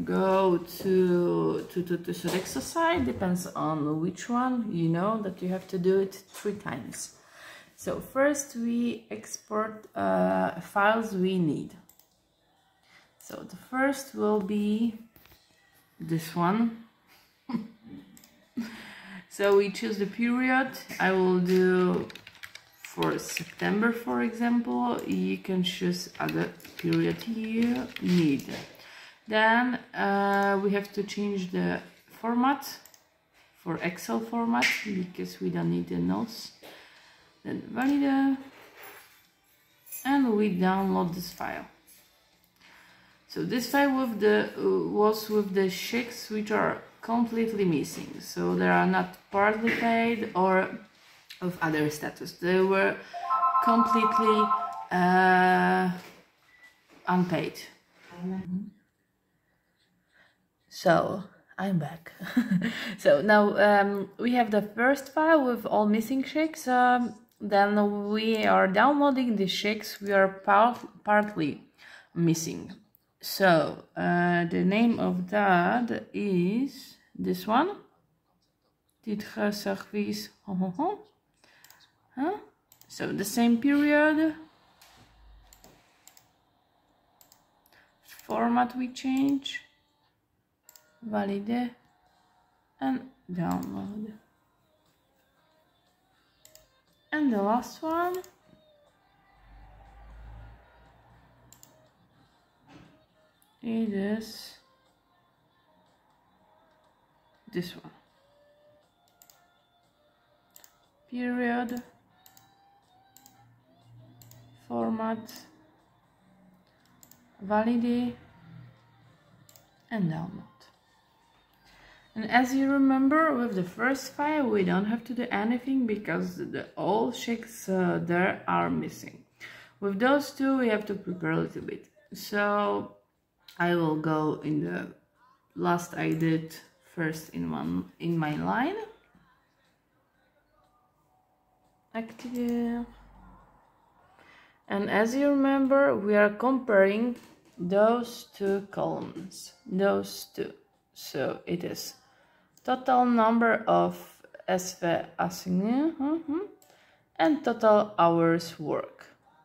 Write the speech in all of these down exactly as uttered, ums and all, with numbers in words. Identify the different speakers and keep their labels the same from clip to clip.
Speaker 1: go to, to, to, to Sodexo site, depends on which one, you know that you have to do it three times. So first we export uh, files we need. So the first will be this one. So we choose the period. I will do for September, for example. You can choose other period you need. Then uh, we have to change the format for Excel format because we don't need the notes. Then validate, and we download this file. So this file with the uh, was with the checks which are completely missing. So they are not partly paid or of other status. They were completely uh, unpaid. Mm-hmm. So I'm back. So now um, we have the first file with all missing checks. Um, then we are downloading the checks we are part partly missing. So uh, the name of that is this one. Titre service. Huh? So the same period. Format we change. Validate and download. And the last one. It is this one. Period, format, validate, and download. And as you remember, with the first file, we don't have to do anything because the all checks uh, there are missing. With those two, we have to prepare a little bit. So I will go in the last I did first in one in my line. Active. And as you remember, we are comparing those two columns, those two. So it is total number of S V assigné mm-hmm, and total hours work.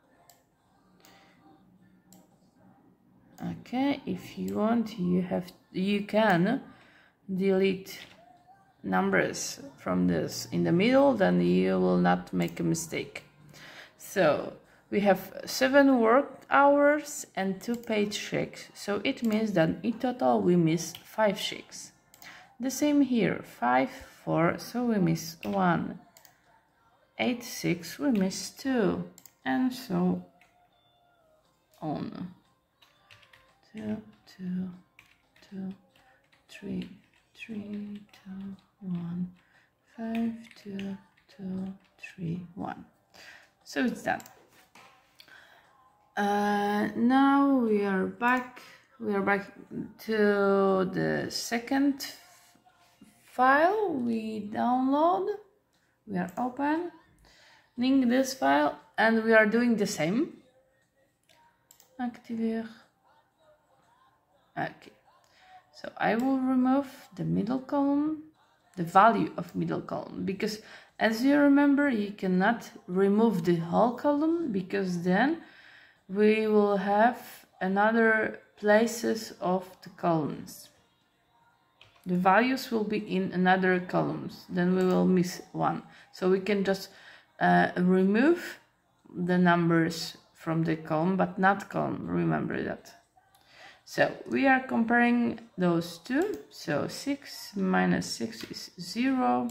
Speaker 1: Okay, if you want, you have you can delete numbers from this in the middle, then you will not make a mistake. So we have seven work hours and two paid checks, so it means that in total we miss five checks. The same here, five, four, so we miss one. Eight, six, we miss two, and so on. Two, two, two, three, three, two, one, five, two, two, three, one. So it's done. Uh, now we are back. We are back to the second file we download. We are opening this file and we are doing the same. Activeer. Okay. So I will remove the middle column, the value of middle column, because as you remember, you cannot remove the whole column because then we will have another places of the columns. The values will be in another columns, then we will miss one. So we can just uh, remove the numbers from the column, but not column, remember that. So we are comparing those two. So six minus six is zero,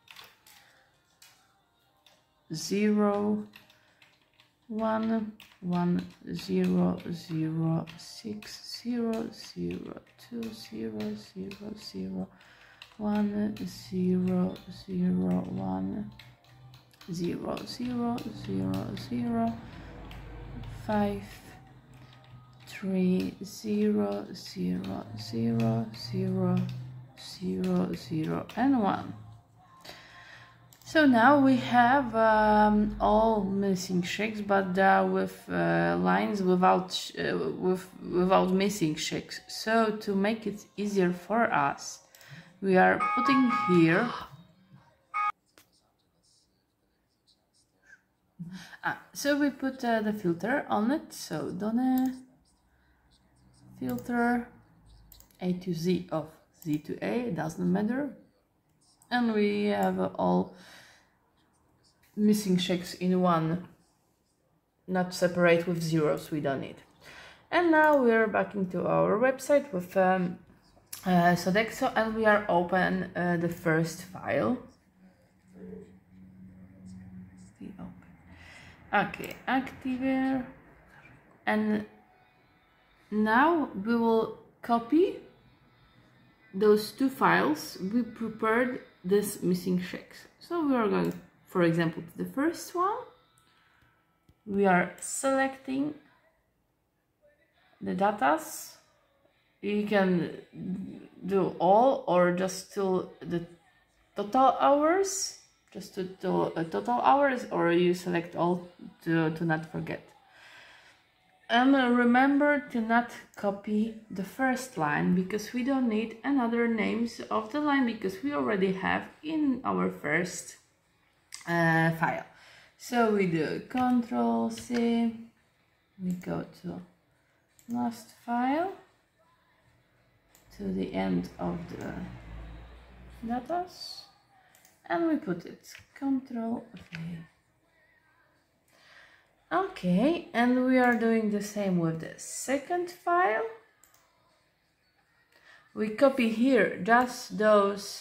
Speaker 1: zero, one, one, zero, zero, six, zero, zero, two, zero, zero, zero, one, zero, zero, one, zero, zero, zero, zero, five, three, zero, zero, zero, zero, zero, zero, and one. So now we have um, all missing checks, but uh, with uh, lines without uh, with without missing checks. So to make it easier for us, we are putting here. Ah, so we put uh, the filter on it. So données filter A to Z of Z to A, doesn't matter, and we have uh, all missing checks in one, not separate with zeros, we don't need. And now we're back into our website with um, uh, Sodexo, and we are open uh, the first file. Okay, active, and now we will copy those two files we prepared this missing checks. So we are going, for example, to the first one. We are selecting the datas. You can do all or just till the total hours, just to, to uh, total hours, or you select all to, to not forget. And remember to not copy the first line, because we don't need another names of the line, because we already have in our first uh, file. So we do Control C, we go to last file, to the end of the datas, and we put it Control V. Okay, and we are doing the same with the second file. We copy here just those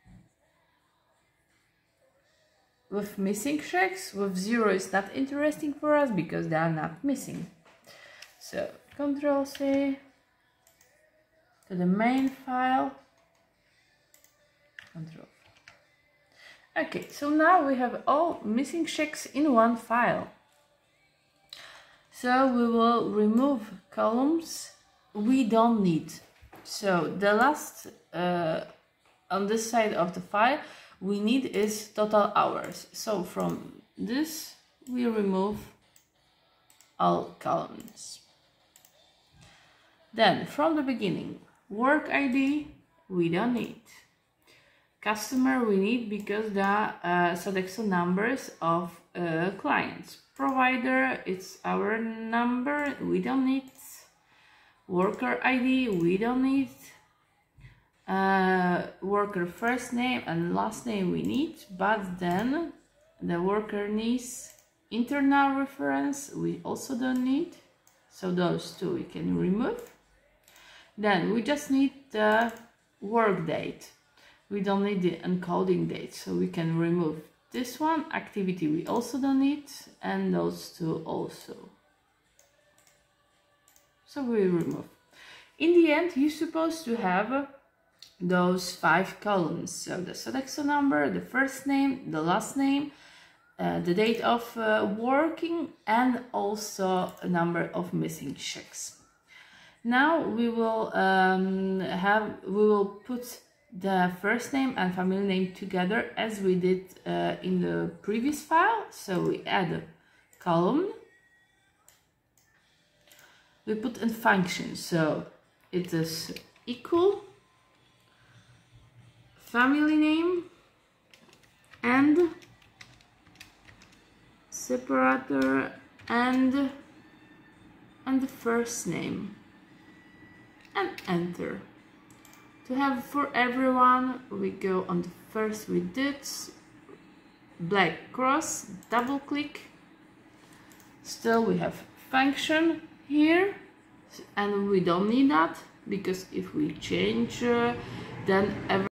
Speaker 1: with missing checks. With zero is not interesting for us because they are not missing. So Control C to the main file, Control. Okay, so now we have all missing checks in one file. So we will remove columns we don't need. So the last uh, on this side of the file we need is total hours. So from this we remove all columns. Then from the beginning, work I D we don't need. Customer we need because the uh, Sodexo numbers of uh, clients. Provider, it's our number, we don't need. Worker I D, we don't need. Uh, worker first name and last name we need, but then the worker needs internal reference, we also don't need. So those two we can remove. Then we just need the work date. We don't need the encoding date, so we can remove this one. Activity we also don't need, and those two also. So we remove. In the end, you're supposed to have those five columns. So the Sodexo number, the first name, the last name, uh, the date of uh, working, and also a number of missing checks. Now we will um, have we will put the first name and family name together as we did uh, in the previous file. So we add a column, we put in function, so it is equal family name and separator and and the first name, and enter. To have for everyone, we go on the first we did, black cross, double click. Still we have function here, and we don't need that, because if we change uh, then every